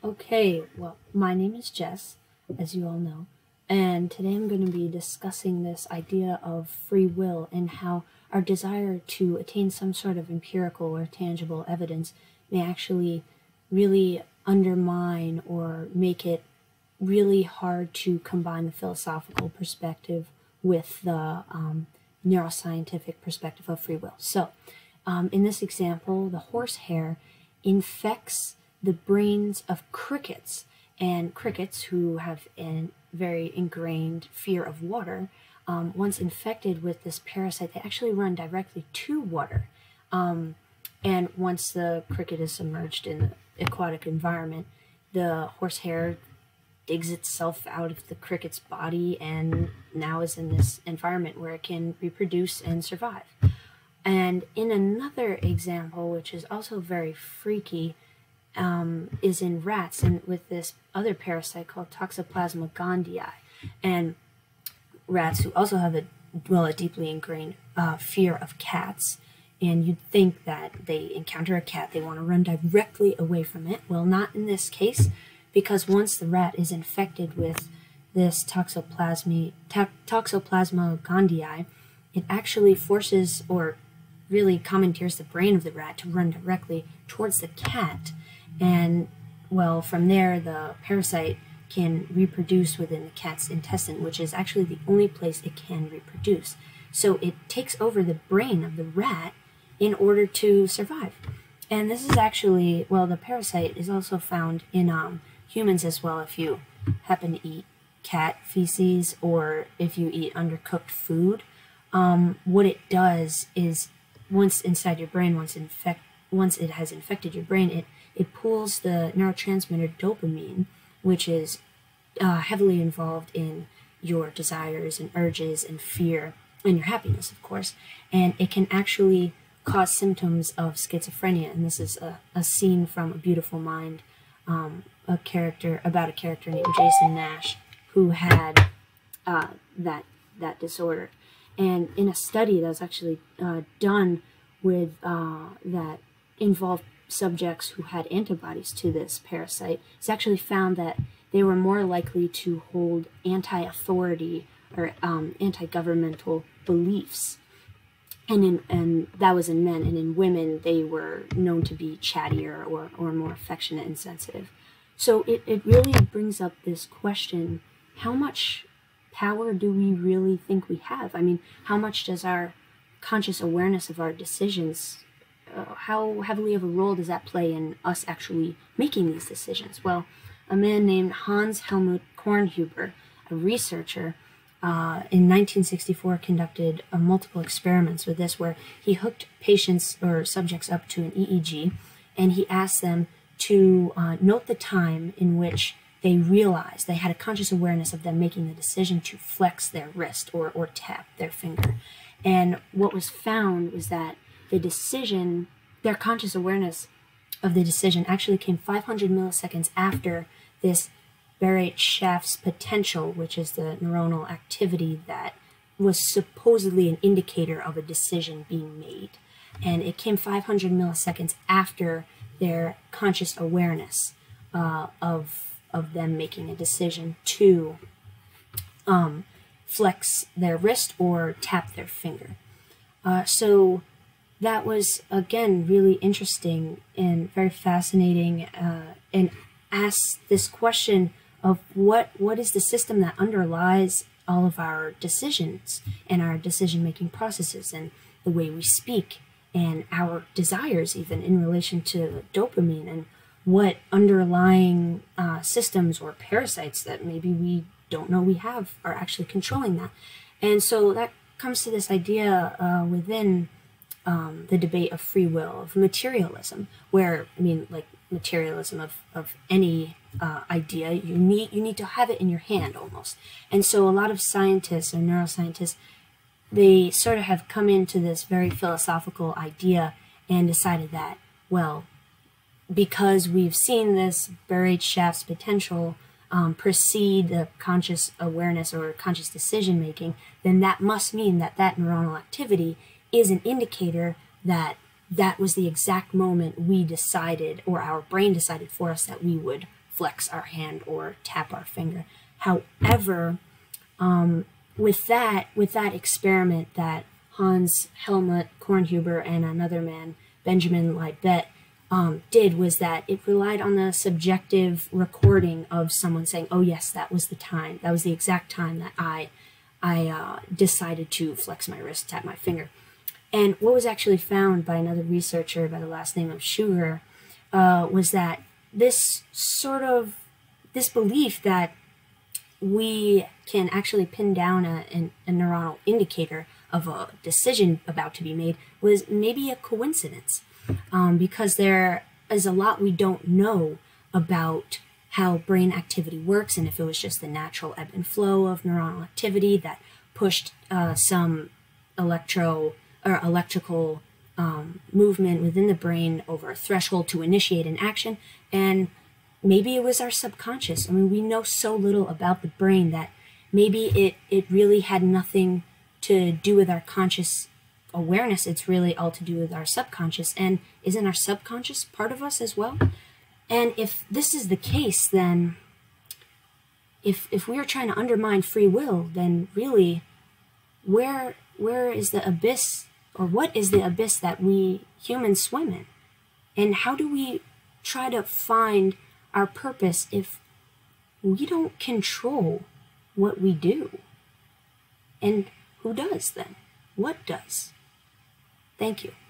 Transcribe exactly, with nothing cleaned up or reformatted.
Okay, well, my name is Jess, as you all know, and today I'm going to be discussing this idea of free will and how our desire to attain some sort of empirical or tangible evidence may actually really undermine or make it really hard to combine the philosophical perspective with the um, neuroscientific perspective of free will. So, um, in this example, the horsehair infects the brains of crickets, and crickets who have a very ingrained fear of water, um, once infected with this parasite, they actually run directly to water. Um, and once the cricket is submerged in the aquatic environment, the horsehair digs itself out of the cricket's body and now is in this environment where it can reproduce and survive. And in another example, which is also very freaky, um, is in rats, and with this other parasite called Toxoplasma gondii. And rats who also have a, well, a deeply ingrained uh, fear of cats. And you'd think that they encounter a cat, they want to run directly away from it. Well, not in this case, because once the rat is infected with this Toxoplasma, Toxoplasma gondii, it actually forces or really commandeers the brain of the rat to run directly towards the cat. And, well, from there, the parasite can reproduce within the cat's intestine, which is actually the only place it can reproduce. So it takes over the brain of the rat in order to survive. And this is actually, well, the parasite is also found in um, humans as well. If you happen to eat cat feces or if you eat undercooked food, um, what it does is once inside your brain, once infect, once it has infected your brain, it, it pulls the neurotransmitter dopamine, which is uh, heavily involved in your desires and urges and fear and your happiness, of course. And it can actually cause symptoms of schizophrenia. And this is a, a scene from A Beautiful Mind, um, a character about a character named Jason Nash who had uh, that that disorder. And in a study that was actually uh, done with uh, that involved subjects who had antibodies to this parasite, it's actually found that they were more likely to hold anti-authority or um, anti-governmental beliefs. And, in, and that was in men, and in women, they were known to be chattier or, or more affectionate and sensitive. So it, it really brings up this question, how much power do we really think we have? I mean, how much does our conscious awareness of our decisions, uh, how heavily of a role does that play in us actually making these decisions? Well, a man named Hans Helmut Kornhuber, a researcher, uh, in nineteen sixty-four conducted uh, multiple experiments with this where he hooked patients or subjects up to an E E G, and he asked them to uh, note the time in which they realized, they had a conscious awareness of them making the decision to flex their wrist or, or tap their finger. And what was found was that the decision, their conscious awareness of the decision actually came five hundred milliseconds after this Bereitschaft's potential, which is the neuronal activity that was supposedly an indicator of a decision being made. And it came five hundred milliseconds after their conscious awareness uh, of of them making a decision to um, flex their wrist or tap their finger. Uh, so that was, again, really interesting and very fascinating, uh, and asks this question of what what is the system that underlies all of our decisions and our decision-making processes and the way we speak and our desires even in relation to dopamine, and what underlying uh, systems or parasites that maybe we don't know we have are actually controlling that. And so that comes to this idea uh, within um, the debate of free will, of materialism, where, I mean, like materialism of, of any uh, idea, you need, you need to have it in your hand almost. And so a lot of scientists or neuroscientists, they sort of have come into this very philosophical idea and decided that, well, because we've seen this Bereitschaft's potential um, precede the conscious awareness or conscious decision making, then that must mean that that neuronal activity is an indicator that that was the exact moment we decided, or our brain decided for us, that we would flex our hand or tap our finger. However, um, with that with that experiment that Hans Helmut Kornhuber and another man, Benjamin Libet, um, did was that it relied on the subjective recording of someone saying, "Oh yes, that was the time. That was the exact time that I I uh, decided to flex my wrist, tap my finger." And what was actually found by another researcher by the last name of Sugar uh, was that this sort of this belief that we can actually pin down a, a, a neuronal indicator of a decision about to be made was maybe a coincidence, um, because there is a lot we don't know about how brain activity works, and if it was just the natural ebb and flow of neuronal activity that pushed uh, some electro or electrical um, movement within the brain over a threshold to initiate an action, and maybe it was our subconscious. I mean, we know so little about the brain that maybe it, it really had nothing to do with our conscious awareness. It's really all to do with our subconscious. And isn't our subconscious part of us as well? And if this is the case, then if if we are trying to undermine free will, then really where where is the abyss, or what is the abyss that we humans swim in? And how do we try to find our purpose if we don't control what we do? And who does then? What does? Thank you.